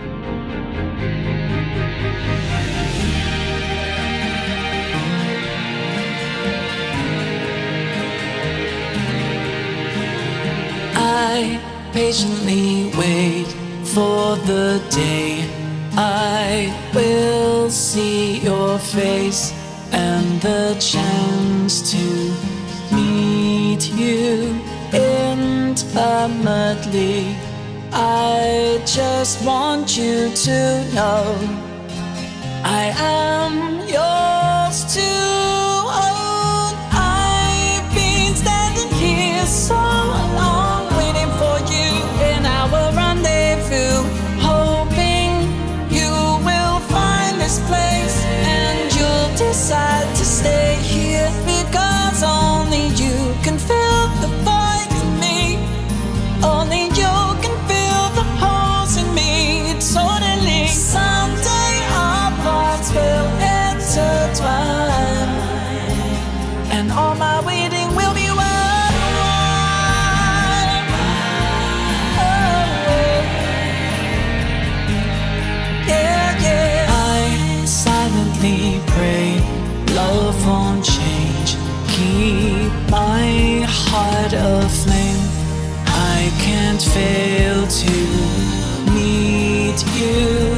I patiently wait for the day I will see your face and the chance to meet you intimately. I just want you to know I am yours to own. I've been standing here so long, waiting for you in our rendezvous, hoping you will find this place and you'll decide to stay here, because only you can fill the void in me. Only you can fill the holes in me. Totally. Someday our paths will intertwine, and all my waiting will be worthwhile. Yeah, yeah. I silently pray love won't change. Keep my heart aflame. I can't fail to meet you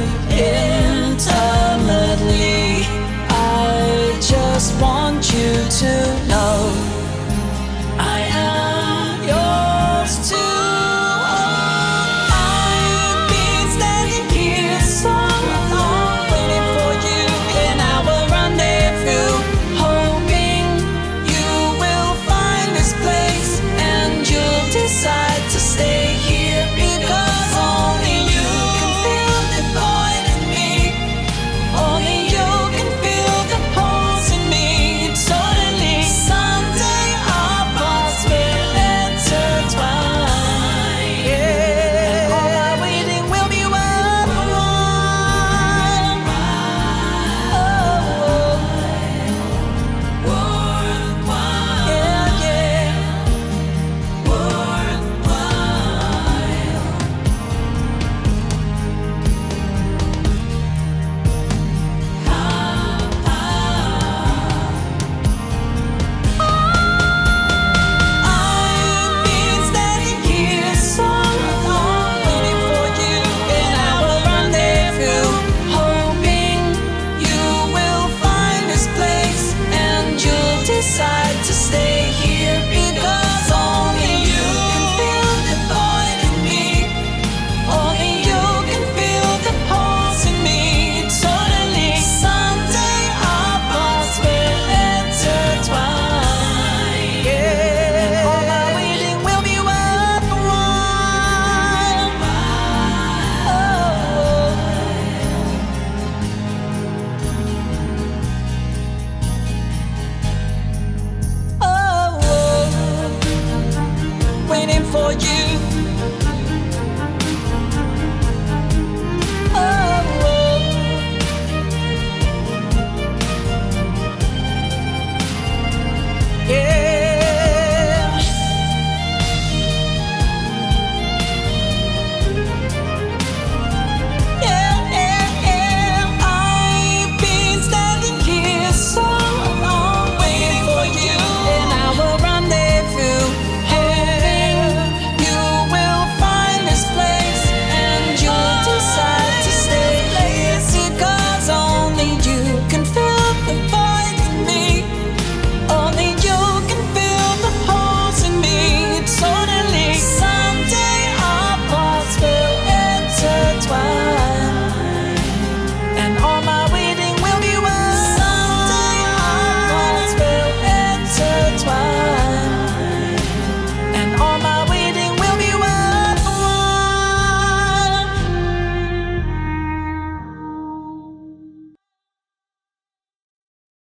intimately. I just want you to know I am yours to own. I've been standing here so long, waiting for you in our rendezvous, hoping you will find this place and you'll decide to stay here, because only you can fill the void in me. Only you can fill the holes in me. Totally. Someday our paths will intertwine. Yeah. And all my waiting will be worthwhile. Oh. Worthwhile. Yeah, yeah. I've been standing here so long, waiting for you in our rendezvous, hoping you will find this place and you'll decide to stay here, because only you can fill the void in me. Only you can fill the holes in me. Totally. Someday our paths will intertwine. Yeah. And all my waiting will be worthwhile. Oh. Waiting for you